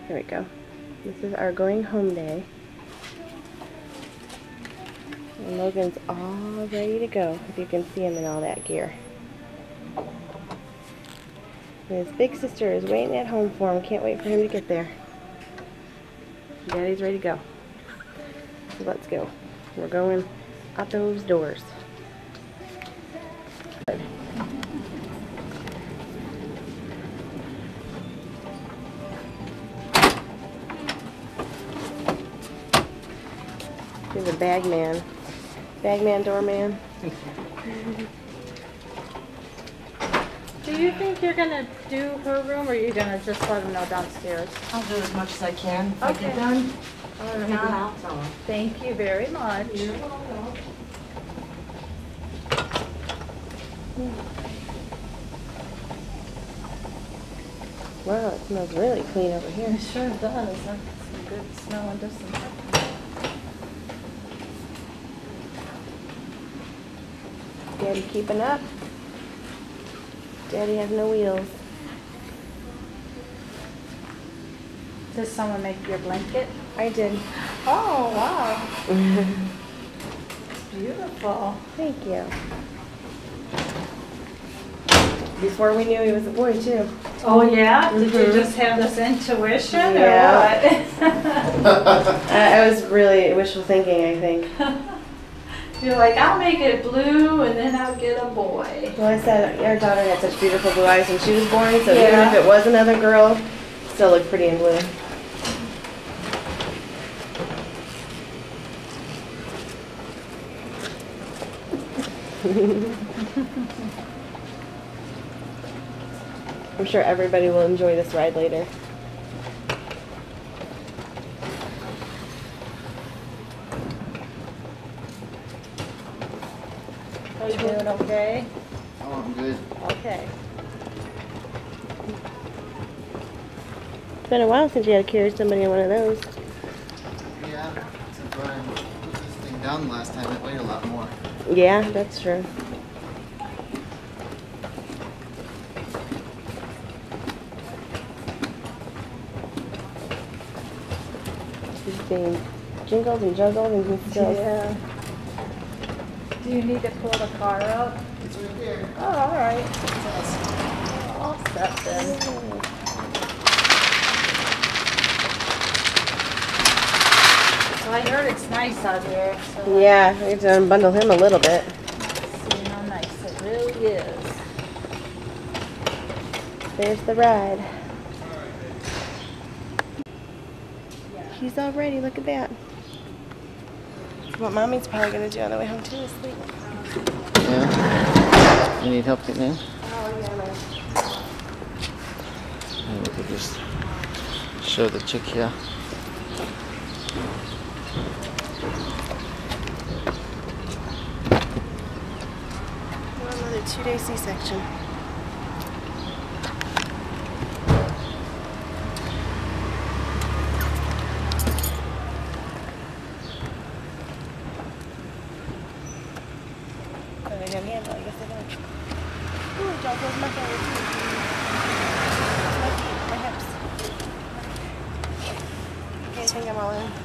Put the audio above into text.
There we go. This is our going home day. And Logan's all ready to go, if you can see him in all that gear. And his big sister is waiting at home for him. Can't wait for him to get there. Daddy's ready to go. So let's go. We're going out those doors. He's a bagman. Bagman, doorman. Do you think you're gonna do her room, or are you gonna just let them know downstairs? I'll do as much as I can. If I Okay. get done, All if not, I'll tell her. Thank you very much. Wow, it smells really clean over here. It sure does. That's some good smelling disinfectant. Daddy keeping up. Daddy has no wheels. Did someone make your blanket? I did. Oh, wow. It's beautiful. Thank you. Before we knew he was a boy too. Oh, yeah? Did you just have this intuition, Yeah. or what? I was really wishful thinking, I think. You're like, I'll make it blue, and then I'll get a boy. Well, I said our daughter had such beautiful blue eyes when she was born, so even Yeah. if it was another girl, it still looked pretty in blue. I'm sure everybody will enjoy this ride later. Are you doing okay? Oh, I'm good. Okay. It's been a while since you had to carry somebody in one of those. Yeah, since when I put this thing down last time, it weighed a lot more. Yeah, that's true. She's being jingled and juggled and still. Yeah. Do you need to pull the car up? It's right there. Oh, all right. All set then. So I heard it's nice out here. So Yeah, we have to unbundle him a little bit. let's see how nice it really is. There's the ride. He's all ready, look at that. That's what Mommy's probably gonna do on the way home too, is sleep. Yeah. You need help getting in? Oh, yeah, man. And we could just show the chick here. Another 2-day C-section. Are they gonna handle it? I guess they're gonna. Ooh, John goes my feet, my hips. Okay, I think I'm all in.